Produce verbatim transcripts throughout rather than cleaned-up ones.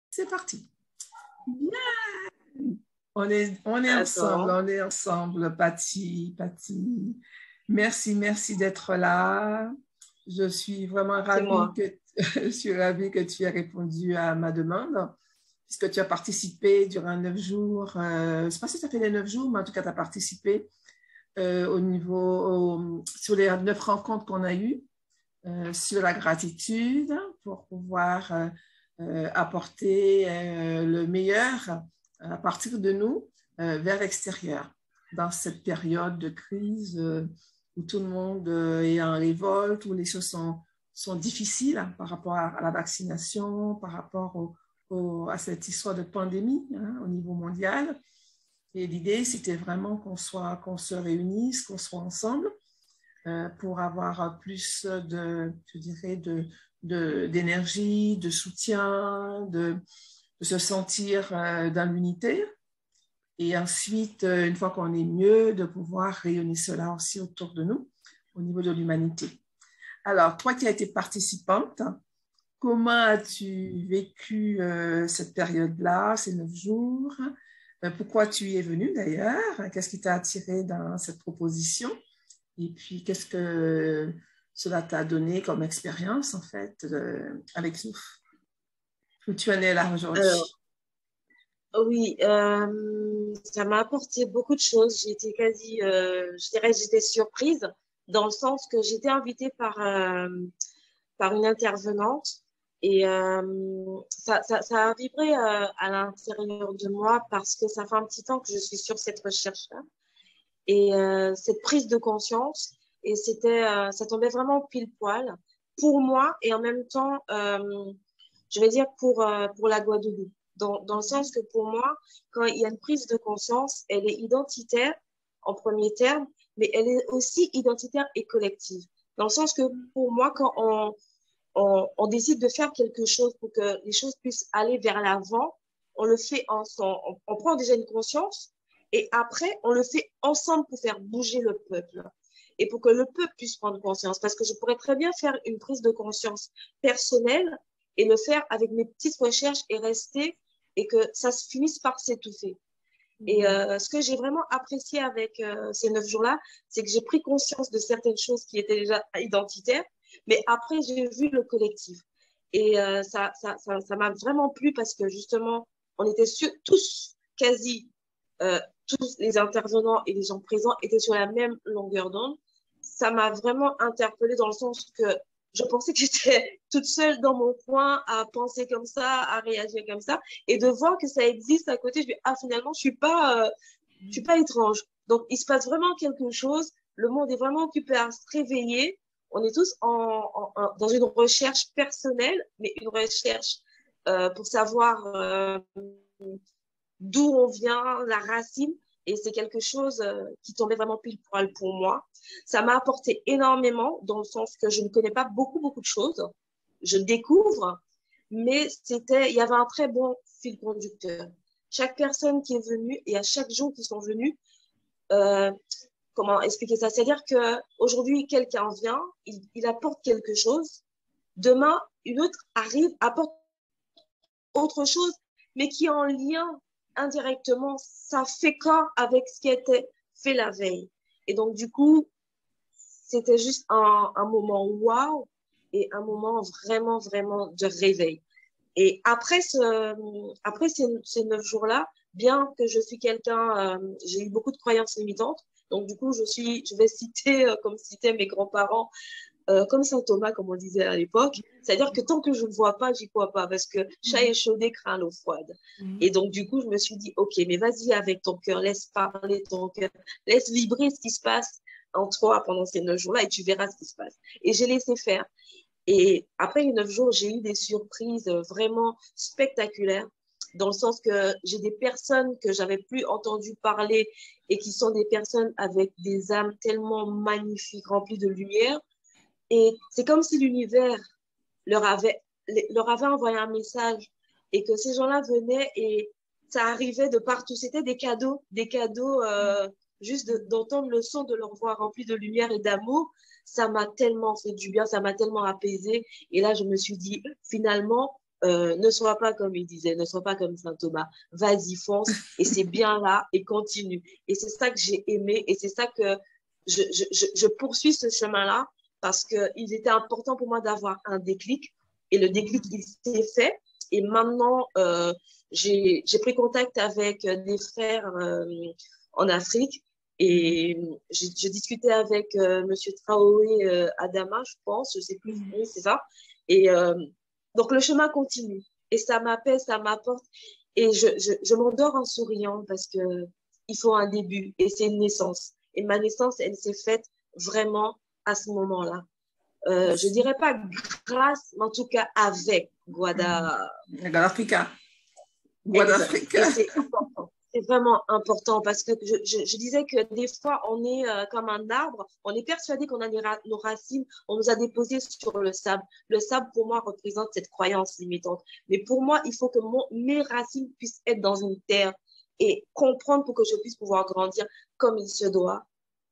C'est parti. Bien. On est, on est ensemble, on est ensemble, Patty, Patty. Merci, merci d'être là. Je suis vraiment ravie que, je suis ravie que tu aies répondu à ma demande, puisque tu as participé durant neuf jours. Euh, je ne sais pas si ça fait les neuf jours, mais en tout cas, tu as participé euh, au niveau, au, sur les neuf rencontres qu'on a eues, euh, sur la gratitude, pour pouvoir euh, euh, apporter euh, le meilleur à partir de nous euh, vers l'extérieur, dans cette période de crise euh, où tout le monde euh, est en révolte, où les choses sont, sont difficiles hein, par rapport à, à la vaccination, par rapport au, au, à cette histoire de pandémie hein, au niveau mondial. Et l'idée, c'était vraiment qu'on soit, qu'on se réunisse, qu'on soit ensemble euh, pour avoir plus de, je dirais, de, de, d'énergie, de soutien, de, de se sentir euh, dans l'unité. Et ensuite, une fois qu'on est mieux, de pouvoir rayonner cela aussi autour de nous, au niveau de l'humanité. Alors, toi qui as été participante, comment as-tu vécu euh, cette période-là, ces neuf jours? euh, Pourquoi tu y es venue d'ailleurs? Qu'est-ce qui t'a attiré dans cette proposition? Et puis, qu'est-ce que cela t'a donné comme expérience, en fait, euh, avec nous? Où tu en es là aujourd'hui? Oui, euh, ça m'a apporté beaucoup de choses. J'étais quasi, euh, je dirais, j'étais surprise dans le sens que j'étais invitée par euh, par une intervenante et euh, ça, ça, ça a vibré euh, à l'intérieur de moi parce que ça fait un petit temps que je suis sur cette recherche-là et euh, cette prise de conscience et c'était, euh, ça tombait vraiment pile poil pour moi et en même temps, euh, je vais dire pour euh, pour la Guadeloupe. Dans, dans le sens que pour moi, quand il y a une prise de conscience, elle est identitaire en premier terme, mais elle est aussi identitaire et collective. Dans le sens que pour moi, quand on, on, on décide de faire quelque chose pour que les choses puissent aller vers l'avant, on le fait ensemble. On, on prend déjà une conscience et après, on le fait ensemble pour faire bouger le peuple et pour que le peuple puisse prendre conscience. Parce que je pourrais très bien faire une prise de conscience personnelle et le faire avec mes petites recherches et rester et que ça se finisse par s'étouffer. Et euh, ce que j'ai vraiment apprécié avec euh, ces neuf jours-là, c'est que j'ai pris conscience de certaines choses qui étaient déjà identitaires, mais après, j'ai vu le collectif. Et euh, ça, ça, ça, ça m'a vraiment plu parce que justement, on était sur, tous, quasi, euh, tous les intervenants et les gens présents étaient sur la même longueur d'onde. Ça m'a vraiment interpellée dans le sens que je pensais que j'étais toute seule dans mon coin à penser comme ça, à réagir comme ça, et de voir que ça existe à côté, je me dis, ah, finalement, je suis pas, euh, je suis pas étrange. Donc, il se passe vraiment quelque chose. Le monde est vraiment occupé à se réveiller. On est tous en, en, en, dans une recherche personnelle, mais une recherche euh, pour savoir euh, d'où on vient, la racine. Et c'est quelque chose euh, qui tombait vraiment pile poil pour moi. Ça m'a apporté énormément dans le sens que je ne connais pas beaucoup, beaucoup de choses. Je découvre, mais c'était, il y avait un très bon fil conducteur. Chaque personne qui est venue et à chaque jour qui sont venus, euh, comment expliquer ça? C'est-à-dire qu'aujourd'hui, quelqu'un vient, il, il apporte quelque chose. Demain, une autre arrive, apporte autre chose, mais qui est en lien indirectement, ça fait corps avec ce qui a été fait la veille. Et donc, du coup, c'était juste un, un moment waouh et un moment vraiment, vraiment de réveil. Et après, ce, après ces, ces neuf jours-là, bien que je suis quelqu'un, euh, j'ai eu beaucoup de croyances limitantes. Donc, du coup, je suis, je vais citer, euh, comme citaient mes grands-parents, euh, comme saint Thomas, comme on disait à l'époque. C'est-à-dire que tant que je ne vois pas, j'y crois pas, parce que chat échaudé craint l'eau froide. Mm. Et donc, du coup, je me suis dit, OK, mais vas-y avec ton cœur, laisse parler ton cœur, laisse vibrer ce qui se passe en toi pendant ces neuf jours-là et tu verras ce qui se passe. Et j'ai laissé faire. Et après les neuf jours, j'ai eu des surprises vraiment spectaculaires, dans le sens que j'ai des personnes que j'avais plus entendu parler et qui sont des personnes avec des âmes tellement magnifiques, remplies de lumière. Et c'est comme si l'univers leur avait, leur avait envoyé un message et que ces gens-là venaient et ça arrivait de partout. C'était des cadeaux, des cadeaux, euh, juste de, d'entendre le son de leur voix remplie de lumière et d'amour. Ça m'a tellement fait du bien, ça m'a tellement apaisé. Et là, je me suis dit, finalement, euh, ne sois pas comme il disait, ne sois pas comme Saint Thomas. Vas-y, fonce, et c'est bien là, et continue. Et c'est ça que j'ai aimé, et c'est ça que je, je, je, je poursuis ce chemin-là, parce qu'il était important pour moi d'avoir un déclic, et le déclic, il s'est fait. Et maintenant, euh, j'ai pris contact avec des frères euh, en Afrique, et j'ai discuté avec euh, M. Traoré euh, Adama, je pense, je sais plus, oui, c'est ça. Et euh, donc, le chemin continue. Et ça m'apaise, ça m'apporte. Et je, je, je m'endors en souriant parce qu'il faut un début et c'est une naissance. Et ma naissance, elle s'est faite vraiment à ce moment-là. Euh, je ne dirais pas grâce, mais en tout cas avec Guada. Guada-Africa. Guada-Africa. C'est important. C'est vraiment important parce que je, je, je disais que des fois, on est euh, comme un arbre, on est persuadé qu'on a nos racines, on nous a déposées sur le sable. Le sable, pour moi, représente cette croyance limitante. Mais pour moi, il faut que mon, mes racines puissent être dans une terre et comprendre pour que je puisse pouvoir grandir comme il se doit.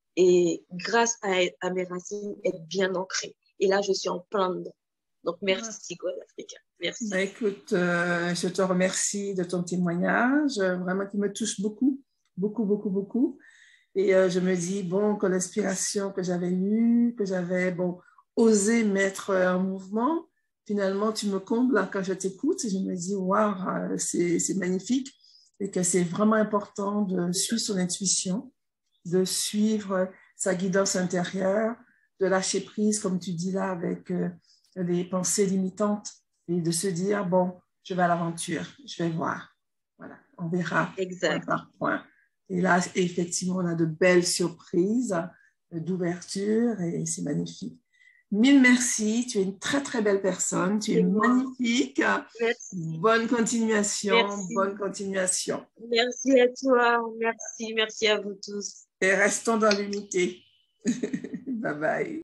Et grâce à, à mes racines, être bien ancrée. Et là, je suis en plein dedans. Donc, merci, Guada-Africa. Merci. Bah, écoute, euh, je te remercie de ton témoignage, vraiment qui me touche beaucoup, beaucoup, beaucoup, beaucoup. Et euh, je me dis, bon, que l'inspiration que j'avais eue, que j'avais, bon, osé mettre en mouvement, finalement, tu me combles là, quand je t'écoute et je me dis, waouh, c'est magnifique et que c'est vraiment important de suivre son intuition, de suivre sa guidance intérieure, de lâcher prise, comme tu dis là, avec euh, les pensées limitantes et de se dire, bon, je vais à l'aventure, je vais voir. Voilà, on verra exact. point par point. Et là, effectivement, on a de belles surprises d'ouverture et c'est magnifique. Mille merci, tu es une très, très belle personne, tu es magnifique. Merci. Bonne continuation, merci. bonne continuation. Merci à toi, merci, merci à vous tous. Et restons dans l'unité. Bye bye.